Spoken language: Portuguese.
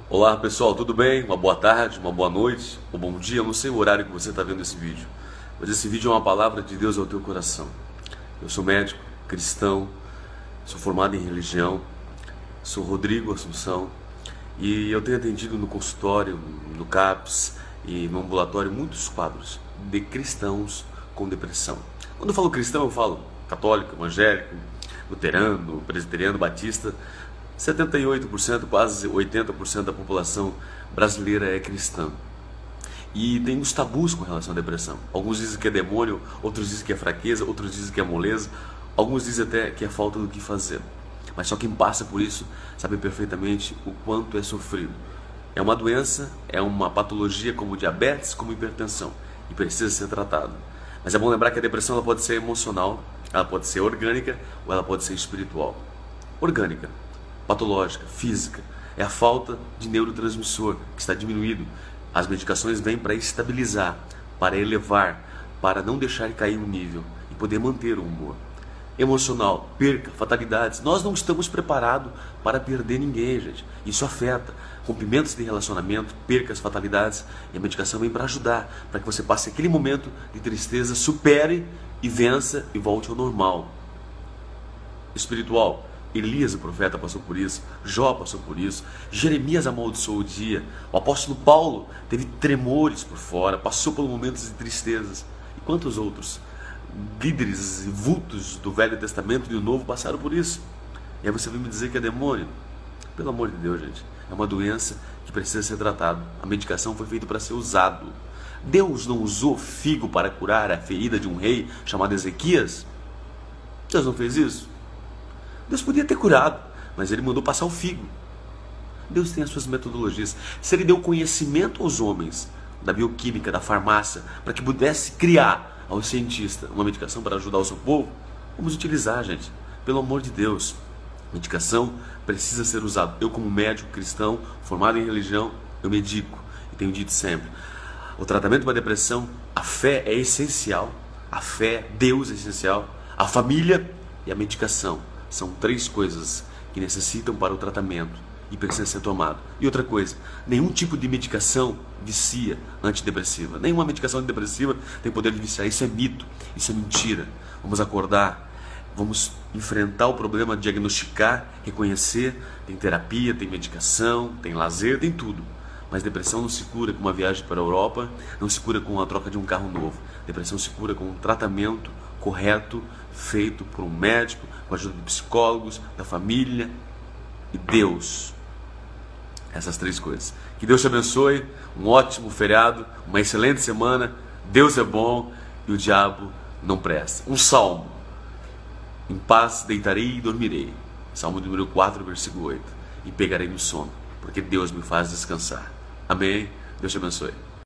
Olá pessoal, tudo bem? Uma boa tarde, uma boa noite, ou bom dia, eu não sei o horário que você está vendo esse vídeo, mas esse vídeo é uma palavra de Deus ao teu coração. Eu sou médico, cristão, sou formado em religião, sou Rodrigo Assunção e eu tenho atendido no consultório, no CAPS e no ambulatório muitos quadros de cristãos com depressão. Quando eu falo cristão, eu falo católico, evangélico, luterano, presbiteriano, batista. 78%, quase 80% da população brasileira é cristã. E tem uns tabus com relação à depressão. Alguns dizem que é demônio, outros dizem que é fraqueza, outros dizem que é moleza, alguns dizem até que é falta do que fazer. Mas só quem passa por isso sabe perfeitamente o quanto é sofrido. É uma doença, é uma patologia como diabetes, como hipertensão, e precisa ser tratada. Mas é bom lembrar que a depressão ela pode ser emocional, ela pode ser orgânica ou ela pode ser espiritual. Orgânica, patológica, física, é a falta de neurotransmissor que está diminuído. As medicações vêm para estabilizar, para elevar, para não deixar cair o nível e poder manter o humor. Emocional, perca, fatalidades. Nós não estamos preparados para perder ninguém, gente. Isso afeta rompimentos de relacionamento, percas, fatalidades. E a medicação vem para ajudar, para que você passe aquele momento de tristeza, supere e vença e volte ao normal. Espiritual. Elias, o profeta, passou por isso, Jó passou por isso, Jeremias amaldiçoou o dia, o apóstolo Paulo teve tremores por fora, passou por momentos de tristezas. E quantos outros líderes e vultos do Velho Testamento e do Novo passaram por isso? E aí você vem me dizer que é demônio? Pelo amor de Deus, gente, é uma doença que precisa ser tratada. A medicação foi feita para ser usado. Deus não usou figo para curar a ferida de um rei chamado Ezequias? Deus não fez isso? Deus podia ter curado, mas ele mandou passar o figo. Deus tem as suas metodologias. Se ele deu conhecimento aos homens da bioquímica, da farmácia, para que pudesse criar ao cientista uma medicação para ajudar o seu povo, vamos utilizar, gente. Pelo amor de Deus, medicação precisa ser usada. Eu, como médico cristão, formado em religião, eu medico e tenho dito sempre, o tratamento para a depressão, a fé é essencial. A fé, Deus é essencial. A família e a medicação. São três coisas que necessitam para o tratamento e precisa ser tomado. E outra coisa, nenhum tipo de medicação vicia antidepressiva. Nenhuma medicação antidepressiva tem poder de viciar. Isso é mito, isso é mentira. Vamos acordar, vamos enfrentar o problema, diagnosticar, reconhecer. Tem terapia, tem medicação, tem lazer, tem tudo. Mas depressão não se cura com uma viagem para a Europa, não se cura com a troca de um carro novo. Depressão se cura com um tratamento correto, feito por um médico, com a ajuda de psicólogos, da família e Deus. Essas três coisas. Que Deus te abençoe, um ótimo feriado, uma excelente semana. Deus é bom e o diabo não presta. Um salmo. Em paz deitarei e dormirei. Salmo número 4, versículo 8. E pegarei no sono, porque Deus me faz descansar. Amém? Deus te abençoe.